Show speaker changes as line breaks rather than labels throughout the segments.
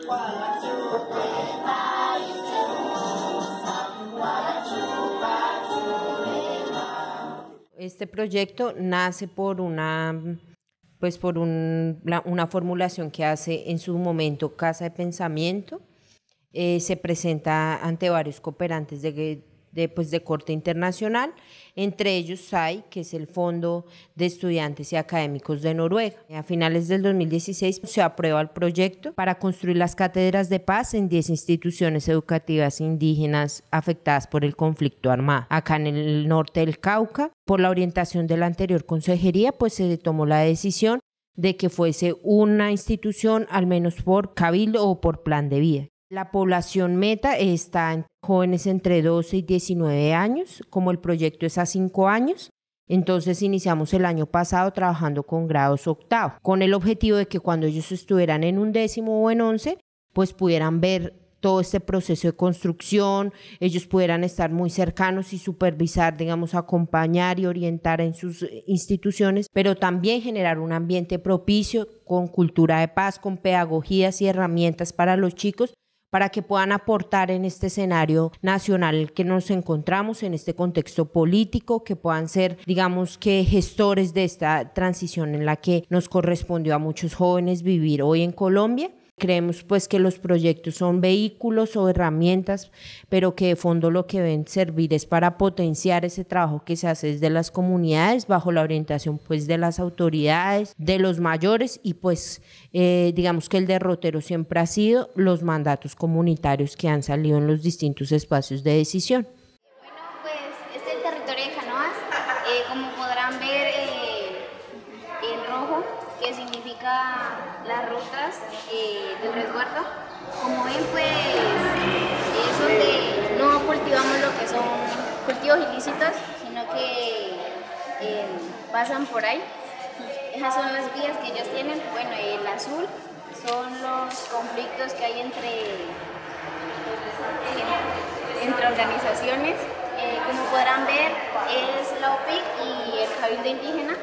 Este proyecto nace por una formulación que hace en su momento Casa de Pensamiento. Se presenta ante varios cooperantes de corte internacional, entre ellos SAI, que es el Fondo de Estudiantes y Académicos de Noruega. A finales del 2016 se aprueba el proyecto para construir las cátedras de paz en 10 instituciones educativas indígenas afectadas por el conflicto armado. Acá en el norte del Cauca, por la orientación de la anterior consejería, pues se tomó la decisión de que fuese una institución al menos por cabildo o por plan de vida. La población meta está en jóvenes entre 12 y 19 años, como el proyecto es a 5 años, entonces iniciamos el año pasado trabajando con grados octavo, con el objetivo de que cuando ellos estuvieran en 11º o en 11, pues pudieran ver todo este proceso de construcción, ellos pudieran estar muy cercanos y supervisar, digamos, acompañar y orientar en sus instituciones, pero también generar un ambiente propicio con cultura de paz, con pedagogías y herramientas para los chicos, para que puedan aportar en este escenario nacional en el que nos encontramos, en este contexto político, que puedan ser, digamos, que gestores de esta transición en la que nos correspondió a muchos jóvenes vivir hoy en Colombia. Creemos pues que los proyectos son vehículos o herramientas, pero que de fondo lo que deben servir es para potenciar ese trabajo que se hace desde las comunidades bajo la orientación pues de las autoridades, de los mayores y pues digamos que el derrotero siempre ha sido los mandatos comunitarios que han salido en los distintos espacios de decisión.
Bueno, pues este es el territorio de Canoas, como podrán ver en rojo, que significa las rutas del resguardo. Como ven, pues es donde no cultivamos lo que son cultivos ilícitos, sino que pasan por ahí. Esas son las vías que ellos tienen. Bueno, el azul son los conflictos que hay entre organizaciones. Como podrán ver, es la OPIC y el Cabildo Indígena.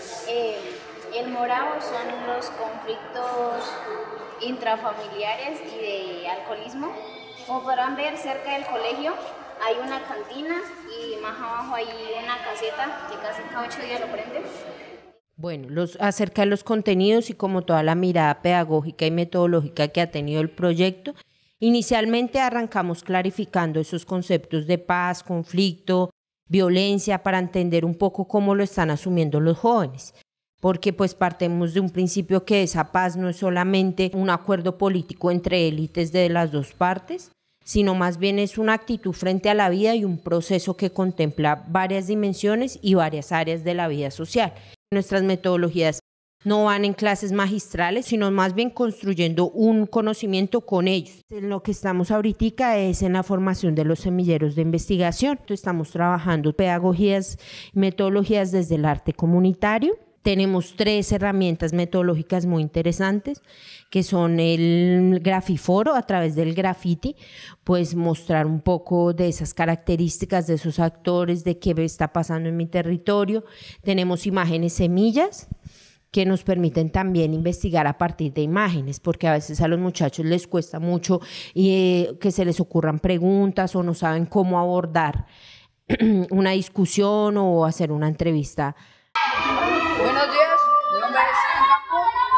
El morado son los conflictos intrafamiliares y de alcoholismo. Como podrán ver, cerca del colegio hay una cantina y más abajo hay una caseta que casi cada 8 días lo prenden.
Bueno, acerca de los contenidos y como toda la mirada pedagógica y metodológica que ha tenido el proyecto, inicialmente arrancamos clarificando esos conceptos de paz, conflicto, violencia, para entender un poco cómo lo están asumiendo los jóvenes. Porque pues partimos de un principio que esa paz no es solamente un acuerdo político entre élites de las dos partes, sino más bien es una actitud frente a la vida y un proceso que contempla varias dimensiones y varias áreas de la vida social. Nuestras metodologías no van en clases magistrales, sino más bien construyendo un conocimiento con ellos. En lo que estamos ahorita es en la formación de los semilleros de investigación. Estamos trabajando pedagogías y metodologías desde el arte comunitario. Tenemos 3 herramientas metodológicas muy interesantes, que son el grafiforo, a través del graffiti, pues mostrar un poco de esas características de esos actores, de qué está pasando en mi territorio. Tenemos imágenes semillas, que nos permiten también investigar a partir de imágenes, porque a veces a los muchachos les cuesta mucho que se les ocurran preguntas o no saben cómo abordar una discusión o hacer una entrevista.
Buenos días, mi nombre es Ian Campo.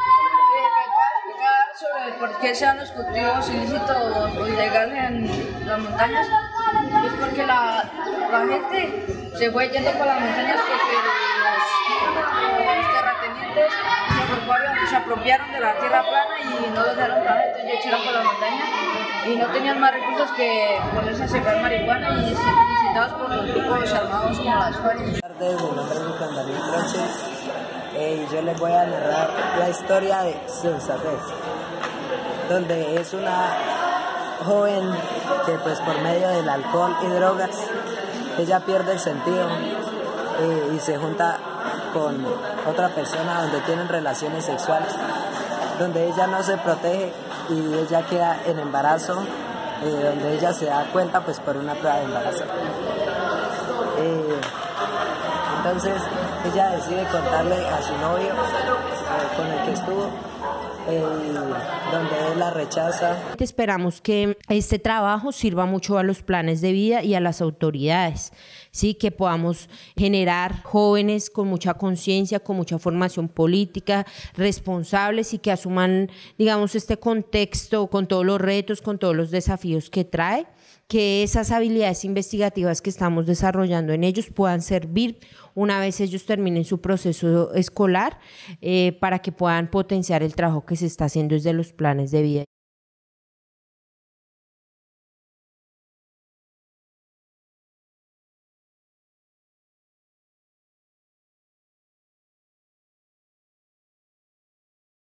Les voy a explicar sobre por qué se dan los cultivos ilícitos o ilegales en las montañas. Es porque la gente se fue yendo por las montañas porque los terratenientes se apropiaron de la tierra plana y no los dejaron trabajar, entonces ya echaron por la montaña y no tenían más recursos que ponerse a sembrar marihuana y incitados por los grupos armados como las FARC.
Buenas tardes, mi nombre es Lucas David Roches y yo les voy a narrar la historia de Sunsapes, donde es una joven que pues por medio del alcohol y drogas ella pierde el sentido y se junta con otra persona donde tienen relaciones sexuales, donde ella no se protege y ella queda en embarazo, donde ella se da cuenta pues por una prueba de embarazo. Entonces ella decide contarle a su novio con el que estuvo donde él la rechaza.
Esperamos que este trabajo sirva mucho a los planes de vida y a las autoridades, ¿sí? Que podamos generar jóvenes con mucha conciencia, con mucha formación política, responsables y que asuman, digamos, este contexto con todos los retos, con todos los desafíos que trae, que esas habilidades investigativas que estamos desarrollando en ellos puedan servir una vez ellos terminen su proceso escolar para que puedan potenciar el trabajo que se está haciendo desde los planes de vida.